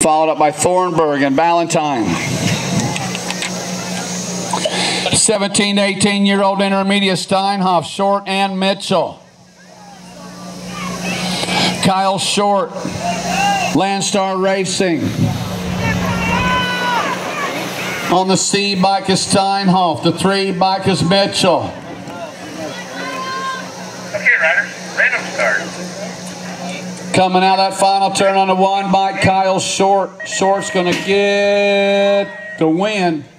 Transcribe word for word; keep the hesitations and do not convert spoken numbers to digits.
followed up by Thornburg and Valentine. seventeen to eighteen year old intermediate Steinhoff, Short and Mitchell. Kyle Short, Landstar Racing. On the C bike is Steinhoff. The three bike is Mitchell. Okay, riders, random start. Coming out that final turn on the one bike, Kyle Short. Short's going to get the win.